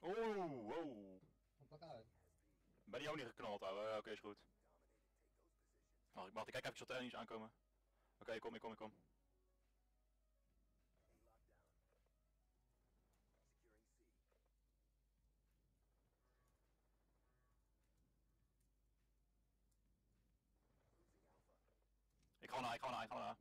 Oeh, wow. Pak uit. Ben je ook niet geknald, ouwe? Oké, is goed. Oh, ik mag kijk even wat er niet aankomen. Oké, ik kom. Ik ga naar.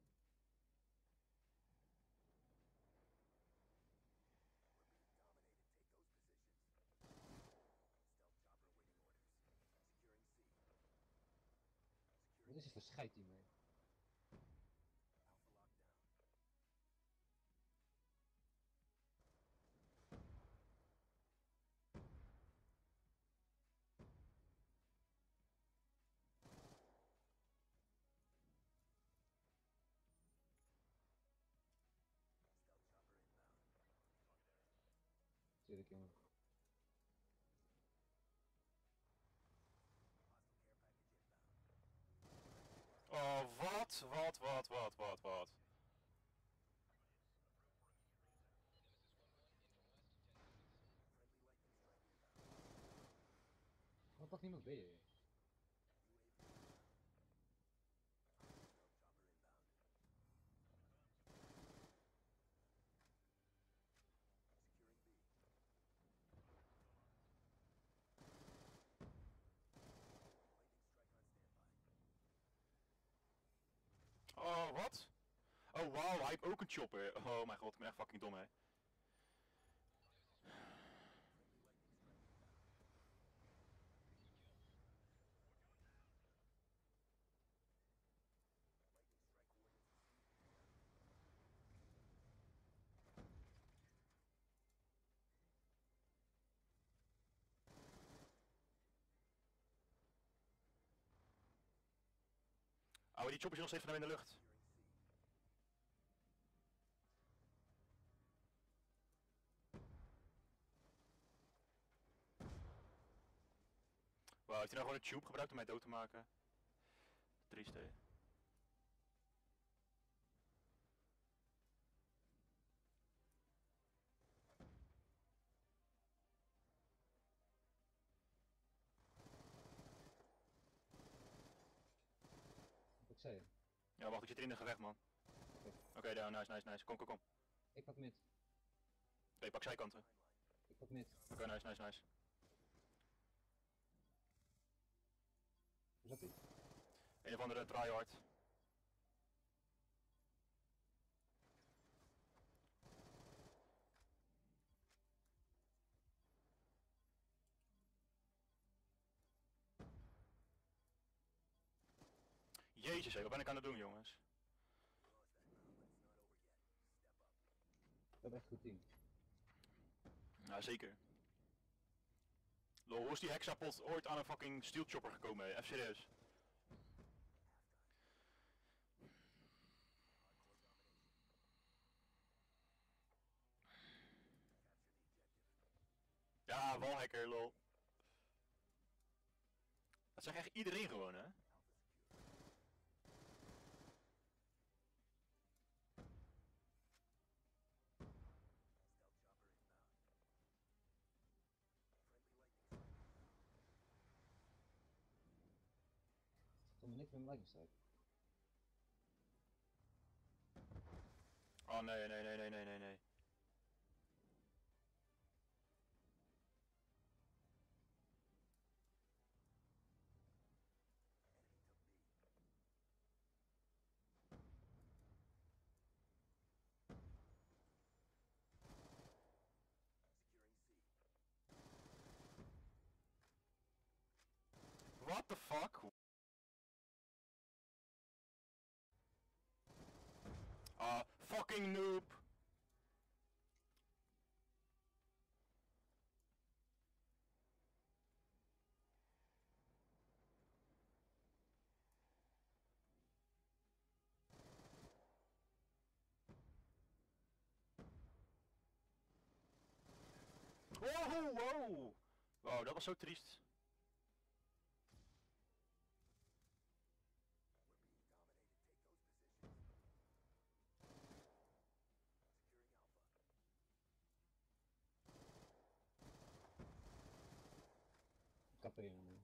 Wat is dit voor scheid hiermee? Tuurlijk, jongen. Oh, wat? Wat pakt niemand bij je? Oh, wat? Oh, wauw, hij heeft ook een chopper. Oh mijn god, ik ben echt fucking dom, hè. Oh, die chopper is nog steeds van hem in de lucht. Wauw, heeft hij nou gewoon een tube gebruikt om mij dood te maken? Triest, hè. Wat zei je? Ja, wacht, ik zit in de gevecht, man. Oké, daar, nice. Kom. Ik pak mid. Nee, pak zijkanten. Ik pak mid. Oké, nice. Hoe zat hij? Een of andere tryhard. Jezus, hé, wat ben ik aan het doen, jongens? We hebben echt een goed team. Ja, zeker. Lol, hoe is die hexapot ooit aan een fucking steel chopper gekomen, hè? Even serieus. Ja, walhacker, lol. Dat zegt echt iedereen gewoon, hè? Tot me niks met mijn lightning strike. Oh nee. What the fuck? Ah, fucking noob! Wow! Wow, dat was zo triest. AP aan.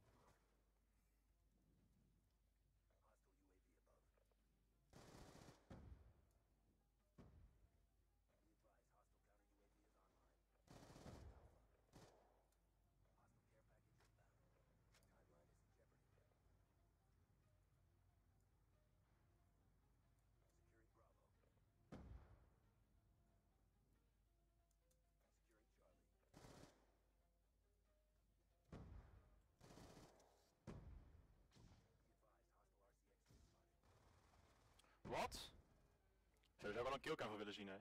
Wat? Zo zou wel een killcam van willen zien, hè?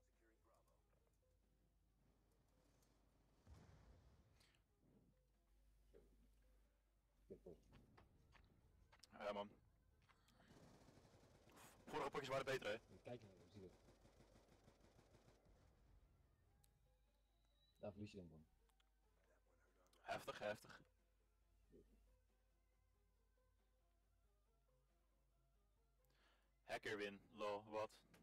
Kippel. Ja man. Vorige pakjes waren beter, hè? Kijk naar hem, zie je. Daar verlies je hem van. Heftig, heftig. Hacker win, lol, wat?